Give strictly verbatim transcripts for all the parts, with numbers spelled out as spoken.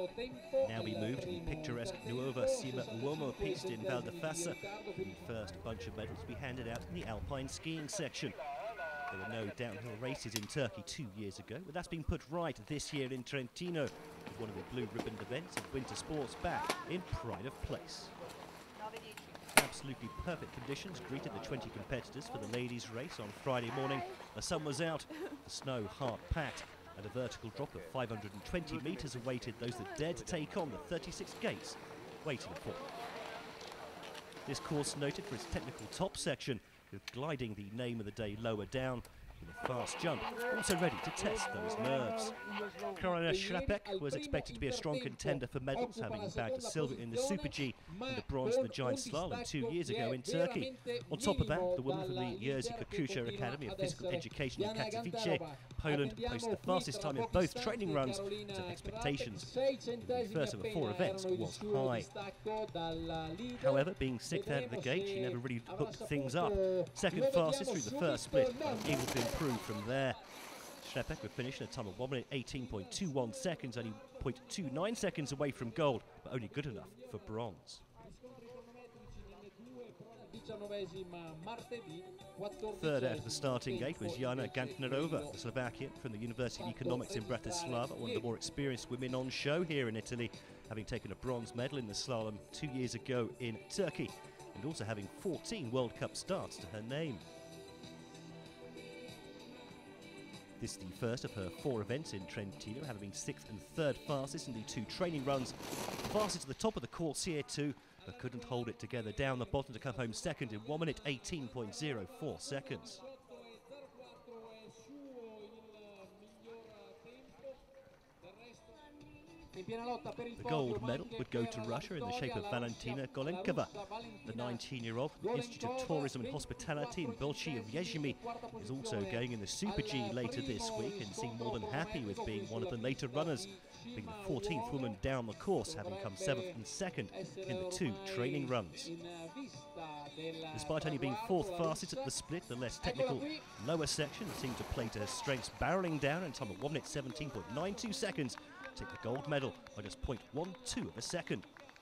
Now we move to the picturesque Nuova Cima Uomo piste in Val di Fassa, for the first bunch of medals to be handed out in the Alpine Skiing section. There were no downhill races in Turkey two years ago, but that's been put right this year in Trentino, with one of the blue ribboned events of winter sports back in pride of place. Absolutely perfect conditions greeted the twenty competitors for the ladies' race on Friday morning. The sun was out, the snow hard-packed, and a vertical drop of five hundred twenty metres awaited those that dared to take on the thirty-six gates waiting for. This course noted for its technical top section, with gliding the name of the day lower down, with a fast jump, also ready to test those nerves. Karolina Chrapek was expected to be a strong contender for medals, having bagged a silver in the Super G and a bronze in the giant slalom two years ago in Turkey. On top of that, the woman from the Jerzy Kukucha Academy of Physical Education in Katowice, Poland, posted the fastest time in both training runs, so expectations in the first of the four events was high. However, being sixth out of the gate, she never really hooked things up. Second fastest through the first split, able to improve from there. Chrapek would finish in a time of one minute eighteen point two one seconds, only zero point two nine seconds away from gold, but only good enough for bronze. Third out of the starting gate was Jana Gantnerova, the Slovakian from the University of Economics in Bratislava, one of the more experienced women on show here in Italy, having taken a bronze medal in the slalom two years ago in Turkey, and also having fourteen World Cup starts to her name. This is the first of her four events in Trentino, having been sixth and third fastest in the two training runs. Fastest to the top of the course here too, but couldn't hold it together down the bottom to come home second in one minute eighteen point zero four seconds. The gold medal would go to Russia in the shape of Valentina Golenkova. The nineteen-year-old from the Institute of Tourism and Hospitality in Bolshie of Yezhemy is also going in the Super G later this week and seemed more than happy with being one of the later runners, being the fourteenth woman down the course, having come seventh and second in the two training runs. Despite only being fourth fastest at the split, the less technical lower section seemed to play to her strengths, barrelling down in time of one minute seventeen point nine two seconds, take the gold medal by just zero point one two of a second.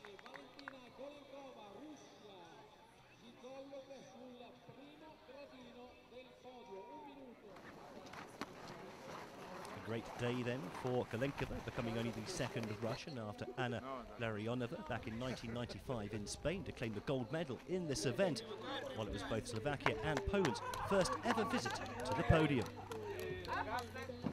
A great day then for Golenkova, becoming only the second Russian after Anna Larionova back in nineteen ninety-five in Spain to claim the gold medal in this event, while it was both Slovakia and Poland's first ever visit to the podium.